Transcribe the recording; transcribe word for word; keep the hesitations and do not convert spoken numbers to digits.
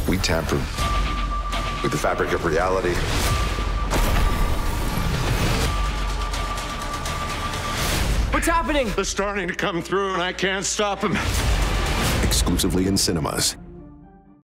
We tamper with the fabric of reality. What's happening? They're starting to come through and I can't stop them. Exclusively in cinemas.